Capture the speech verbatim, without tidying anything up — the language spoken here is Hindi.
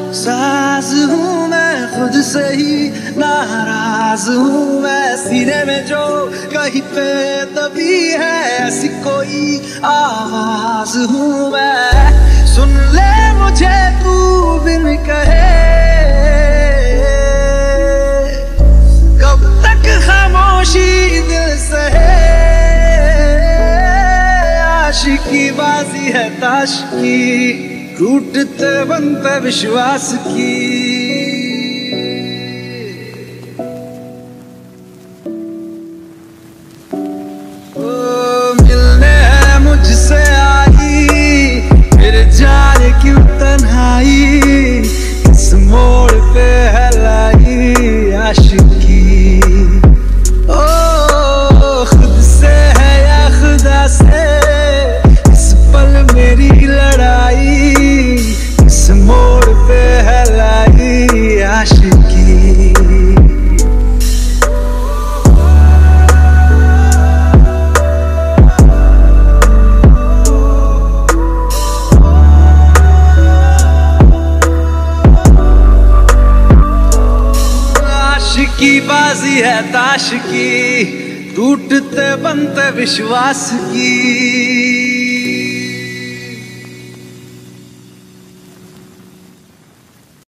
साज हूँ मैं खुद से ही, नाराज हूँ मैं सीने में जो कहीं पे दबी है ऐसी कोई आवाज हूँ मैं। सुन ले मुझे तू बिन कहे, कब तक खामोशी दिल सहे। आशिकी बाजी है ताश की, टूटते बनते विश्वास की। ओ मिलने है मुझसे आई, फिर जाने क्यों तन्हाई, इस मोड़ पे है लाई आशिकी। ओ खुद से है या खुदा से, इस पल मेरी लड़ाई, इस मोड़ पे है लाई आशिकी। आशिकी बाजी है ताश की, टूटते बनते विश्वास की।